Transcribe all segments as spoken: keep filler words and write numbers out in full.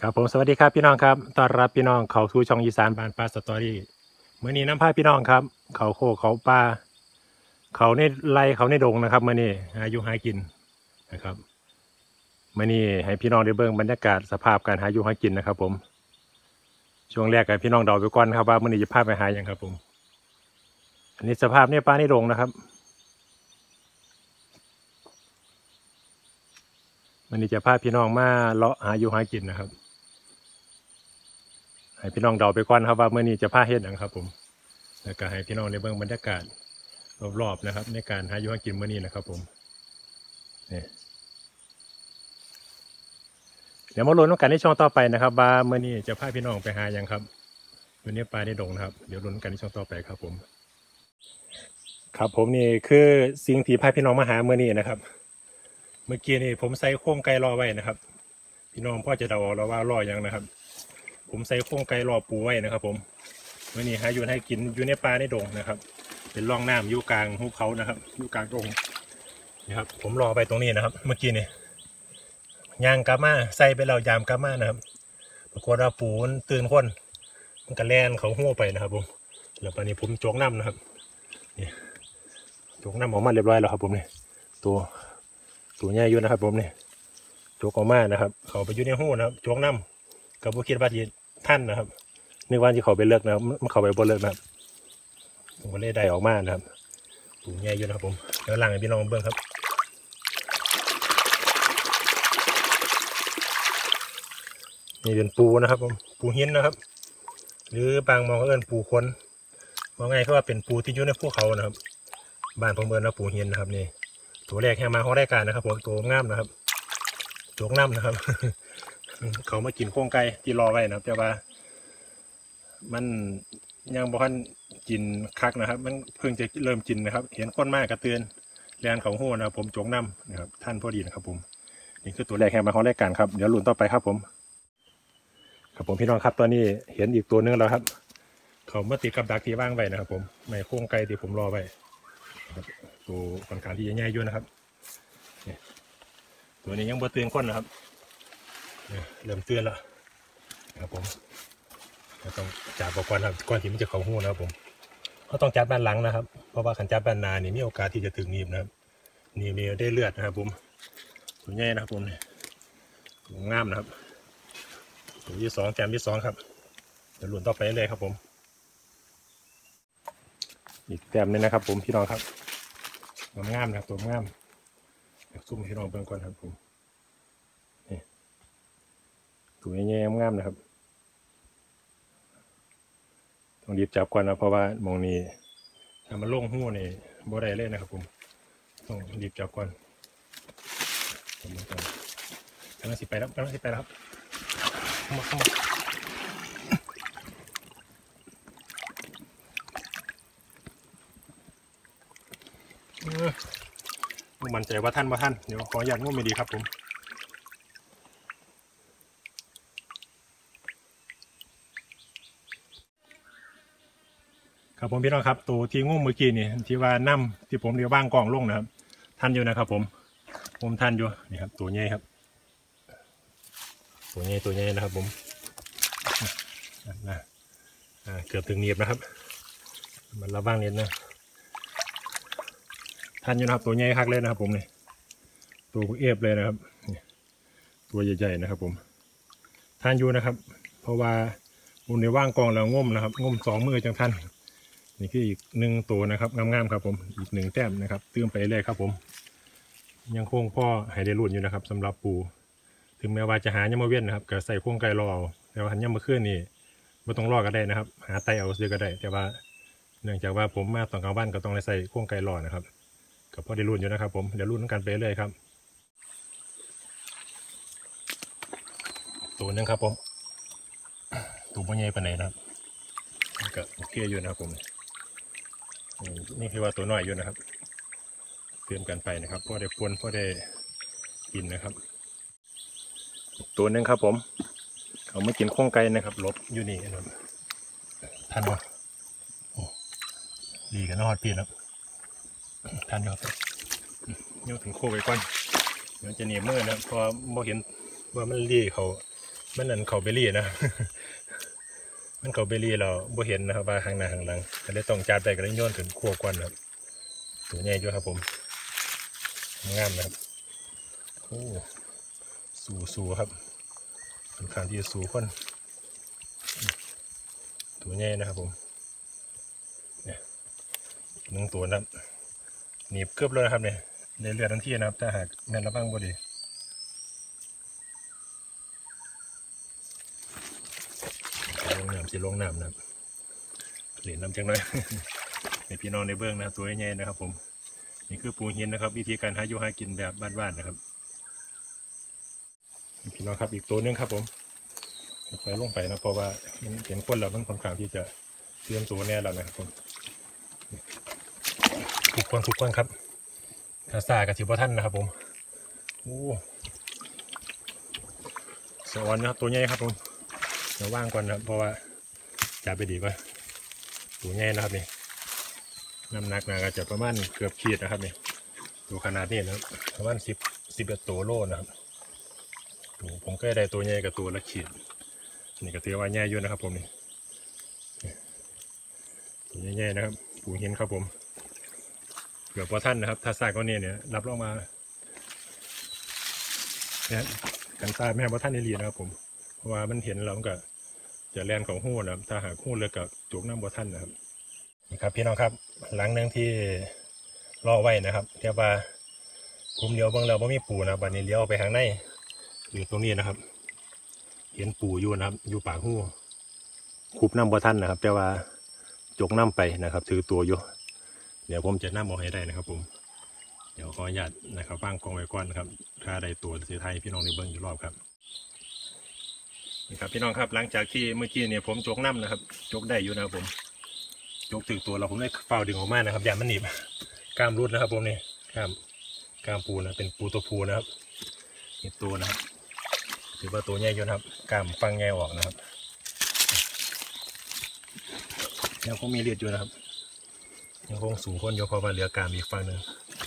ครับผมสวัสดีครับพี่น้องครับต้อนรับพี่น้องเขาสู่ช่องอีสานบ้านปลาสตอรี่เมื่อนี้น้ำพาพี่น้องครับเขาโคเขาปลาเขาในไร่เขาในดงนะครับเมื่อนี้หาอยู่หากินนะครับเมื่อนี้ให้พี่น้องได้เบิ่งบรรยากาศสภาพการหาอยู่หากินนะครับผมช่วงแรกกับพี่น้องเดาไปก่อนครับว่าเมื่อนี้จะพาไปหาอย่างครับผมอันนี้สภาพเนี่ยปลาในดงนะครับวันนี้จะพาพี่น้องมาเลาะหาอยู่หากินนะครับให้พี่น้องเดาไปก่อนครับว่าเมื่อนี้จะพาเฮ็ดอย่างครับผมแล้วก็ให้พี่น้องได้เบิ่งบรรยากาศรอบๆนะครับในการหาอยู่หากินเมื่อนี้นะครับผมนี่เดี๋ยวมาลุ้นกันในช่องต่อไปนะครับว่าเมื่อนี้จะพาพี่น้องไปหาอย่างครับวันนี้ปลาในดงนะครับเดี๋ยวลุ้นกันในช่องต่อไปครับผมครับผมนี่คือสิ่งที่พาพี่น้องมาหาเมื่อนี้นะครับเมื่อกี้นี่ผมใส่โครงไก่รอไว้นะครับพี่น้องพ่อจะเดาออกแล้วว่ารออย่างนะครับผมใส่โครงไก่รอปูไว้นะครับผมเมื่อนี้หาอยู่ให้กินอยู่ในปลาในดงนะครับเป็นร่องน้ำอยู่กลางภูเขานะครับอยู่กลางดงนะครับผมรอไปตรงนี้นะครับเมื่อกี้นี่ยางกามาใส่ไปแล้วยามกามานะครับปรากฏว่าปูมันตื่นคนมันกระแลนเขาหัวไปนะครับผมแล้วตอนนี้ผมโจกน้ำนะครับนี่โจกน้ำออกมาเรียบร้อยแล้วครับผมนี่ตัวตัวใหญ่อยู่นะครับผมนี่โจกออกมานะครับเขาไปอยู่ในหูนะครับโจกน้ำกับบุคิดว่าที่ท่านนะครับนึกว่าที่เขาไปเลิกนะครับมันเขาไปบนเลิกนะครับผมก็เลยได้ออกมานะครับตัวใหญ่อยู่นะครับผมแล้วหลังให้พี่น้องเบิ้งครับนี่เป็นปูนะครับผมปูหินนะครับหรือบางมองเขาเอิ้นปูคนมองไงเขาว่าเป็นปูที่อยู่ในภูเขานะครับบ้านผมเอิ้นว่าปูหินนะครับนี่ตัวแรกแค่มาเขาได้การนะครับผมตัวงามนะครับโจกน้ำนะครับ เขามากินโครงไก่ที่รอไว้นะครับแต่ว่ามันยังบ่ทันกินคักนะครับมันเพิ่งจะเริ่มกินนะครับเห็นก้นมากกระเตือนแรงเขาหูนะครับผมโจกน้ำนะครับท่านพอดีนะครับผมนี่คือตัวแรกแค่มาเขาได้การครับเดี๋ยวลุ้นต่อไปครับผมครับผมพี่น้องครับตอนนี้เห็นอีกตัวนึงแล้วครับเขามาติดกับดักที่ว่างไว้นะครับผมไม่โครงไก่ที่ผมรอไว้ตัวค่อนข้างที่จะใหญ่อยู่นะครับตัวนี้ยังบ่เตือนก้นนะครับเริ่มเตือนแล้วครับผมต้องจับก่อนครับก่อนที่มันจะเข้าหูนะครับผมเขาต้องจับด้านหลังนะครับเพราะว่าขันจับด้านหน้านี่มีโอกาสที่จะถึงหนีบนะครับนี่มีได้เลือดนะครับผมตัวใหญ่นะครับผมตัวงามนะครับตัวที่สองแจมที่สองครับเดี๋ยวหลุนต่อไปเลยครับผมอีกแต้มนึงนะครับผมพี่น้องครับงามนะครับตัวงามซุ่มพี่น้องเบิ่งก่อนครับผมนี่ตัวใหญ่ๆงามนะครับต้องรีบจับก่อนนะเพราะว่ามองนี้ถ้ามันลงหูนี่บ่ได้เลยนะครับผมต้องรีบจับก่อนกำลังสิไปแล้วกำลังสิไปแล้วครับเข้ามาเข้ามามั่นใจว่าท่านว่าท่านเดี๋ยวขออนุญาตงุ้มไม่ดีครับผมครับผมพี่น้องครับตัวที่งุ้มเมื่อกี้นี่ที่ว่าน้ำที่ผมเรียกว่างกองลงนะครับท่านอยู่นะครับผมผมท่านอยู่นี่ครับตัวใหญ่ครับตัวใหญ่ตัวใหญ่นะครับผมนะเกือบถึงเนียบนะครับมันระวังนิดนะท่านอยู่นะครับตัวใหญ่คักเลยนะครับผมนี่ตัวเอฟเลยนะครับตัวใหญ่ๆนะครับผมท่านอยู่นะครับเพราะว่าบนในว่างกองแล้วง่มนะครับง่มสองมือจังท่านนี่คืออีกหนึ่งตัวนะครับงามๆครับผมอีกหนึ่งแต้มนะครับเติมไปเลยครับผมยังคงพ่อให้ได้รุ่นอยู่นะครับสำหรับปูถึงแม้ว่าจะหาย่ำมาเวียนนะครับก็ใส่โครงไก่รอเอาแต่ว่าหันย่ำมาขึ้นนี่ไม่ต้องรอก็ได้นะครับหาไตเอาซื้อก็ได้แต่ว่าเนื่องจากว่าผมมาตอนกลางวันก็ต้องใส่โครงไก่รอนะครับก็พอได้รุ่นอยู่นะครับผมเดี๋ยวรุ่นกันไปเลยครับตัวนึงครับผมตัวพ่อใหญ่ปานไหนนะครับก็โอเคอยู่นะครับผมนี่คือว่าตัวน้อยอยู่นะครับเตรียมกันไปนะครับพอได้ปนพอได้กินนะครับตัวนึงครับผมเขาไม่กินโครงไก่นะครับลบอยู่นี่นะครับท่านวะดีกันนอดพี่นะท่านครับเดี๋ยวถึงโคไปก่อนเดี๋ยวจะเหนียบมือนะพอโมเห็นว่ามันรีเขามันนั่นเขาเบลลี่นะ มันเขาเบลลี่เราบ่เห็นนะครับว่าข้างหน้าข้างหลังก็เลยต้องจัดไปก็เลยโยนถึงขั้วกวนครับตัวใหญ่ด้วยครับผมงามนะครับโอ้สูสูครับค่อนข้างที่จะสูคนตัวใหญ่นะครับผมเนี่ยหนึ่งตัวนะครับหนีบเกือบเลยนะครับเนี่ยในเลือดทันทีนะครับถ้าหากแม่นระวังบ่ดีลงน้ำสิลงน้ำนะครับเหรียญน้ำจังเลยในพี่น้องในเบื้องนะตัวใหญ่นะครับผมนี่คือปูหินนะครับวิธีการหาอยู่หากินแบบบ้านๆนะครับพี่น้องครับอีกตัวนึงครับผมไปลงไปนะเพราะว่าเห็นคนเรามันค่อนข้างที่จะเตรียมตัวแน่แล้วนะครับผมทุกคนทุกคนครับถ้าซากับสิบท่านนะครับผมโอ้สวรรค์นะครับตัวใหญ่ครับผมเดี๋ยวว่างก่อนนะครับเพราะว่าจะไปดีกว่าตัวใหญ่นะครับนี่น้ำหนักนะก็จะประมาณเกือบขีดนะครับนี่ตัวขนาดนี้นะครับประมาณสิบสิบเอ็ดตัวโลนะครับผมก็ได้ตัวใหญ่กับตัวละขีดนี่ก็ถือว่าใหญ่อยู่นะครับผมนี่ตัวใหญ่ๆนะครับปูหินครับผมเกือบพอท่านนะครับถ้าซากก้อนนี้เนี่ยรับรองมาเนี่ยกันซากแม่พอท่านในเรียนนะครับผมเพราะว่ามันเห็นแล้วมันก็จะแลนของหู้นะครับถ้าหากหู้เลยกับจุกน้ำพอท่านนะครับนี่ครับพี่น้องครับหลังนึงที่ล่อไว้นะครับเรียกว่าผมเลี้ยวบางเราไม่มีปูนะบัดนี้เลี้ยวไปทางในอยู่ตรงนี้นะครับเห็นปูอยู่นะครับอยู่ปากหู้คุบน้ำพอท่านนะครับแต่ว่าจกน้ำไปนะครับถือตัวอยู่เดี๋ยวผมจะน้ำเอาให้ได้นะครับผมเดี๋ยวขออนุญาตนะครับวางกองไว้ก่อนนะครับถ้าได้ตัวเสียไทยพี่น้องในเบิ้งอีกรอบครับนี่ครับพี่น้องครับหลังจากที่เมื่อกี้เนี่ยผมจกน้ำนะครับจกได้อยู่นะครับผมจกถึงตัวเราผมได้เฝ้าดึงออกมานะครับอย่ามันหนีบกล้ามรุดนะครับผมนี่กล้ามกล้ามปูนะเป็นปูตัวปูนะครับนี่ตัวนะครับถือว่าตัวใหญ่อยู่นะครับกล้ามฟังแง่ออกนะครับยังคงมีเลือดอยู่นะครับยังคงสูงพ้นยกเพราะว่าเหลือกามอีกฝั่งหนึ่ง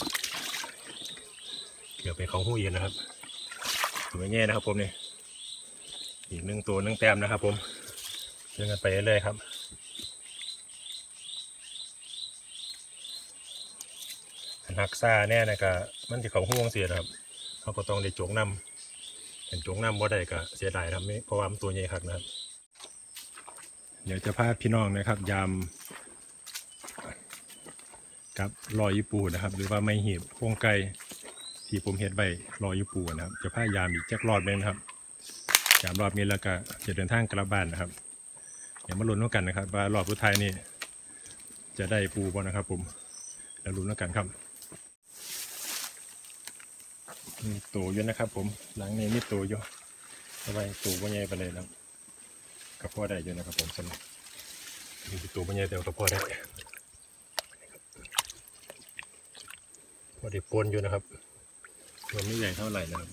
เกี่ยวไปเขาหู้เย็นนะครับตัวแง่นะครับผมนี่อีกหนึ่งตัวหนึ่งแต้มนะครับผมเดินกันไปเรื่อยๆครับหักซ่าแน่นะกะมันจะเขาหู้เสียนะครับเขาก็ต้องได้โจกน้ำเห็นโจกน้ำบ่ได้ก็เสียดายครับเพราะว่ามันตัวใหญ่ครับนะครับเดี๋ยวจะพาพี่น้องนะครับยามกับรอยญี่ปุ่นนะครับหรือว่าไม่หีบโครงไก่ที่ผมเห็นใบรอยญี่ปุ่นนะครับจะพายามอีกจักรอบนึงนะครับยามรอบนี้แล้วก็จะเดินทางกลับบ้านนะครับเดี๋ยวมาลุ้นกันนะครับว่ารอบสุดท้ายนี่จะได้ปูบ่นะครับผมแล้วลุ้นกันครับมีตัวอยู่นะครับผมหลังนี้มีตัวอยู่เอาไว้ตัวบ่ใหญ่ไปเลยนะกระเพาะได้อยู่นะครับผมสำหรับมีตัวบ่ใหญ่แต่กระเพาะได้พอได้ปนอยู่นะครับตัวไม่ใหญ่เท่าไหร่นะครับ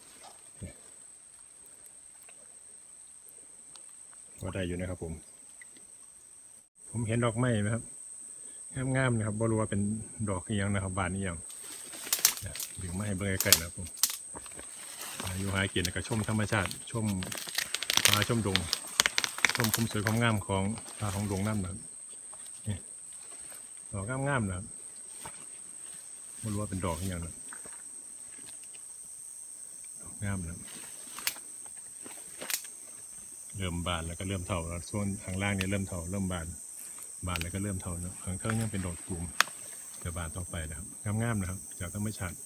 พอได้อยู่นะครับผมผมเห็นดอกไม้ไหมครับงามๆนะครับบรู้ว่าเป็นดอกยังนะครับบานนี้ยังดึงมาให้เบิ่งใกล้ๆนะครับผมอยู่หากินกับชมธรรมชาติชมป่าชมดงชมคุ้มสวยความงามของป่าของดงน้ำนะครับนี่ดอกงามๆนะครับไม่รู้ว่าเป็นดอกอย่างนะดอกงามนะเริ่มบานแล้วก็เริ่มเถาแล้วส่วนข้างล่างเนี่ยเริ่มเถาเริ่มบานบานแล้วก็เริ่มเถานะข้างข้างยังเป็นดอกตูมจะบานต่อไปนะครับงามๆนะครับจากธรรมชาติ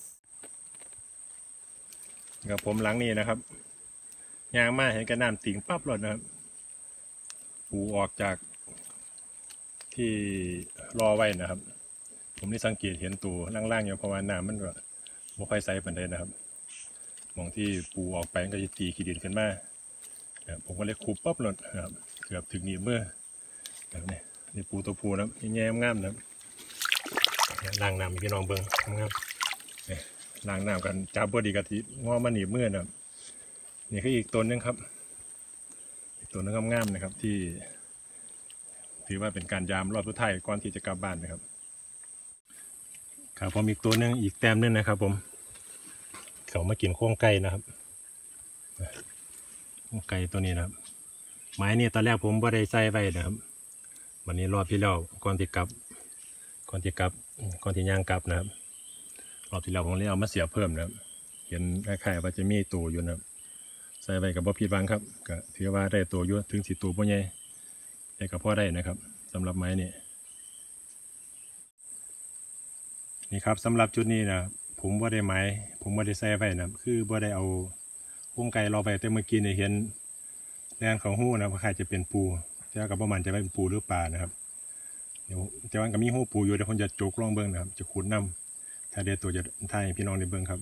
กับผมหลังนี้นะครับยางมาเห็นกระน้ำติ่งปั๊บเลยนะครับปูออกจากที่รอไว้นะครับผมได้สังเกตเห็นตัวล่างๆอยู่เพราะว่าน้ำมันก็ไม่ค่อยใสปานใดนะครับมองที่ปูออกไปก็จะตีขี้ดินขึ้นมาผมก็เลยคูปั๊บเลยนะครับเกือบถึงนี่เมื่อแบบนี้นี่ปูตัวปูนะแง่งามนะครับล้างน้ำพี่น้องเบิ้งงามล้างน้ำกันจับบดีกะทิงอมันหนีเมื่อนะครับนี่คืออีกตัวนึงครับอีกตัวนึงงามๆนะครับที่ถือว่าเป็นการยามรอบสุดท้ายก่อนที่จะกลับบ้านนะครับครับผมอีกตัวนึงอีกแต้มนึงนะครับผมเขามากินโค้งไก่นะครับไก่ตัวนี้นะครับไม้นี่ตอนแรกผมบ่ได้ใส่ไว้นะครับวันนี้รอบที่แล้วก่อนที่กลับก่อนที่กลับก่อนที่ย่างกลับนะครับรอบที่แล้วผมเลยเอามาเสียเพิ่มนะครับเห็นคล้ายๆว่าจะมีตัวอยู่นะครับใส่ไว้กับบ่ผิดหวังครับก็ถือว่าได้ตัวอยู่ถึงสิตัวบ่ใหญ่แต่ก็พอได้นะครับสำหรับไม้นี่นี่ครับสำหรับจุดนี้นะผมบ่ได้ไม้ผมบ่ได้ใส่ไว้นะคือบ่ได้เอาวงไก่รอไปแต่เมื่อกี้เนี่ยเห็นแรงของหู้นะว่าใครจะเป็นปูแต่กับประมาณจะเป็นปูหรือปลานะครับเดี๋ยวแต่ว่าก็มีหู้ปูอยู่เดี๋ยวผมจะโจกล่องเบิ้งนะครับจะขุดน้ำถ้าเดี๋ยวตัวจะถ่ายให้พี่น้องได้เบิ้งครับ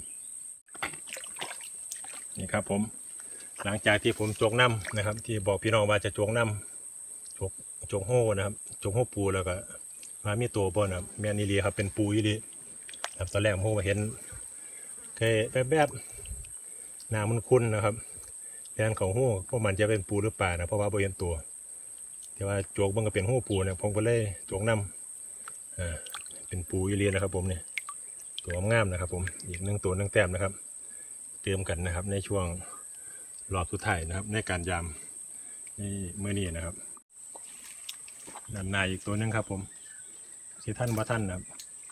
นี่ครับผมหลังจากที่ผมโจกน้ำนะครับที่บอกพี่น้องว่าจะโจกน้ำโจกโจกหู้นะครับโจกหู้ปูแล้วก็มามีตัวบนนะครับแมนนีรีครับเป็นปูอีดีครับตอนแรกผมเห็นเคยแบบแบบน้ำมันคุ้นนะครับแทนของหู้เพราะมันจะเป็นปูหรือปลานะเพราะว่าบริเวณตัวแต่ว่าโจกมันก็เป็นหู้ปูเนี่ยผมก็เลยโจกน้ำอ่าเป็นปูอีเลียนะครับผมเนี่ยตัวงามนะครับผมอีกหนึ่งตัวหนึ่งแต้มนะครับเติมกันนะครับในช่วงรอบสุดท้ายนะครับในการยามในเมื่อนี้นะครับด้านในอีกตัวนึงครับผมที่ท่านว่าท่านนะครับ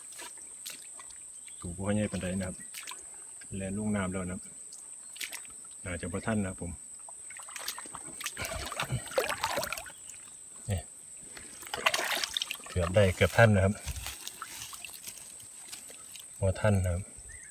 ถูกพ่อใหญ่ปันไดนะครับแลนลุ่งน้ำแล้วนะครับน่าจะพอท่านนะครับผมนี่เกือบได้เกือบท่านนะครับพอท่านนะครับ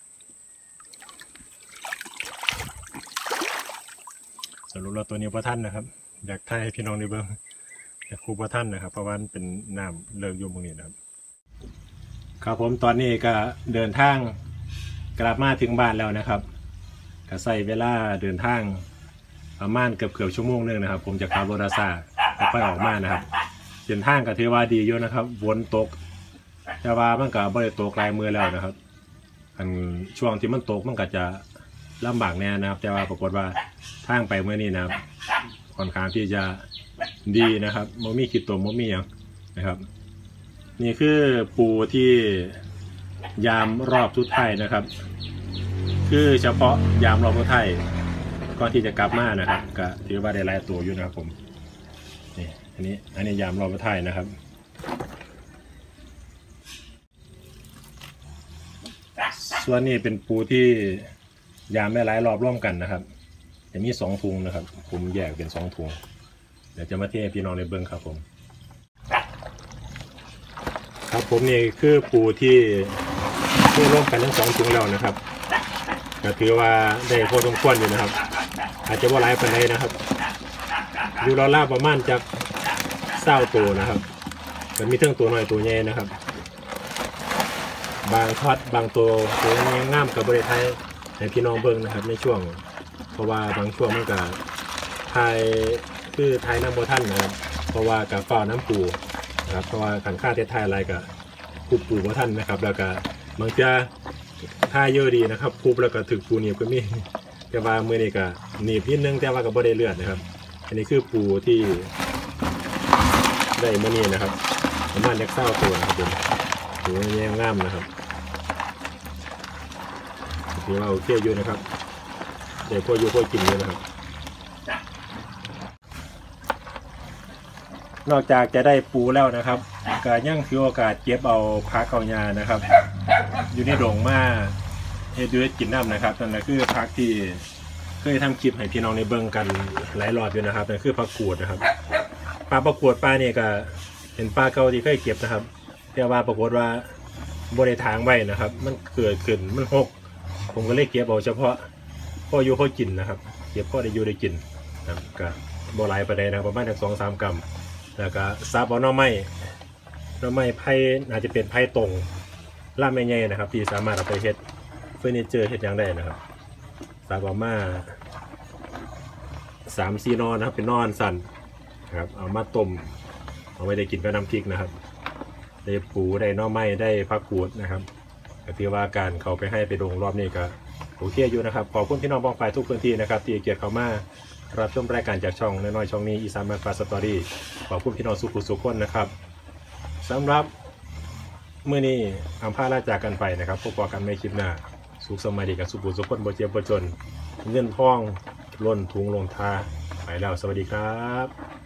สรุปเราตัวนี้พอท่านนะครับอยากถ่ายให้พี่น้องได้เบิ่งอยากครูพอท่านนะครับเพราะว่าเป็นน้ำเลิกยุ่งตรงนี้นะครับครับผมตอนนี้ก็เดินทางกลับมาถึงบ้านแล้วนะครับก็ใส่เวลาเดินทางประมาณเกือบเกือบชั่วโมงนึงนะครับผมจะขับรถซาค่อยออกมานะครับเส้นทางก็ถือว่าดีอยู่นะครับวนตกแต่ว่ามันก็บ่ได้ตกลายมือแล้วนะครับอันช่วงที่มันตกมันก็จะลำบากแน่นะครับแต่ว่าปรากฏว่าทางไปเมื่อนี้นะครับค่อนข้างที่จะดีนะครับโมมี่ขีดตัวโมมี่อย่างนะครับนี่คือปูที่ยามรอบสุดท้ายนะครับคือเฉพาะยามรอบสุดท้ายก่อนที่จะกลับมานะครับก็ถือว่าได้หลายตัวอยู่นะครับผมนี่อันนี้อันนี้ยามรอบสุดท้ายนะครับส่วนนี้เป็นปูที่ยามได้หลายรอบร่วมกันนะครับจะมีสองถุงนะครับผมแยกเป็นสองถุงเดี๋ยวจะมาเทให้พี่น้องในเบื้องครับผมครับผมนี่คือปูที่ที่ร่วมกันทั้งสองถุงแล้วนะครับก็ถือว่าได้พอสมควรอยู่นะครับอาจจะว่าหลายปานใดนะครับอยู่รอล่าประมาณจากเศร้าตัวนะครับแต่มีทั้งตัวน้อยตัวใหญ่นะครับบางทอดบางตัวตัวงามกับบริไทยในพี่น้องเบิ้งนะครับในช่วงเพราะว่าบางช่วงมันก็ไทยคือไทยน้ำโบท่านนะครับเพราะว่ากับฝ้าน้ำปูนะครับเพราะว่าขันค่าเทศไทยอะไรกับปูปูโบท่านนะครับแล้วก็บางจะท่าเยอะดีนะครับคูบแล้วก็ถึกปูหนีบก็มีแต่ว่ามือนี่ก็หนีบนิดนึงแต่ว่าก็บ่ได้เลือดนะครับอันนี้คือปูที่ได้มือนี้นะครับประมาณยักษ์เศร้าตัวนะครับผมปูแย่งามนะครับถือว่าโอเคอยู่นะครับเดี๋ยวพวกยูพวกกินเลยนะครับนอกจากจะได้ปูแล้วนะครับก็ยังถือโอกาสเก็บเอาพักเอายานะครับอยู่ในโด่งมาเฮ็ดด้วยกินน้ำนะครับนั่นแหละคือพักที่เคยทำคลิปให้พี่น้องในเบิ้งกันหลายรอบอยู่นะครับนั่นคือปลากวดนะครับปลาปลากวดปลาเนี่ยก็เห็นปลาเก่าที่เคยเก็บนะครับแต่ว่าปรากฏว่าบริทางไว้นะครับมันเกิดขึ้นมันหกผมก็เลยเก็บเอาเฉพาะพ่ออยู่พ่อกินนะครับเก็บพ่อได้อยู่ได้กินนะครับก็บ่หลายประเด็นนะประมาณสองสามกรัมแล้วก็ซับเอาหน่อไม้หน่อไม้ไผ่อาจจะเป็นไผ่ตรงล่ามใหญ่ๆนะครับที่สามารถเอาไปเฮ็ดเฟอร์นิเจอร์เฮ็ดอย่างได้นะครับซับเอามาสามสี่นอนนะครับเป็นนอนสั่นนะครับเอามาต้มเอาไว้ได้กินกับน้ำพริกนะครับได้ปูได้หน่อไม้ได้ผักกูดนะครับก็ถือว่าการเขาไปให้ไปดงรอบนี้ก็โอเคอยู่นะครับขอบคุณพี่น้องบองฝ่ายทุกพื้นที่นะครับที่เกียรติเขามารับชมรายการจากช่องน้อยๆช่องนี้อีสานมาฟาสตอรี่ขอบคุณพี่น้องสุขุสุขคนนะครับสำหรับเมื่อนี้อัมพาลาจากกันไปนะครับพบกันในคลิปหน้าสุขสมัยดีกับสุขุสุขคนบ่เจ็บบ่จนเงินทองล้นถุงลงทาแล้วสวัสดีครับ